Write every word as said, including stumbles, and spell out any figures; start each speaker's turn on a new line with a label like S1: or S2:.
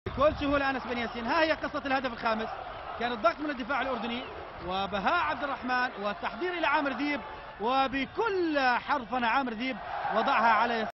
S1: بكل سهولة أنس بن ياسين. ها هي قصة الهدف الخامس، كان الضغط من الدفاع الأردني وبهاء عبد الرحمن والتحضير إلى عامر ذيب، وبكل حرفنة عامر ذيب وضعها على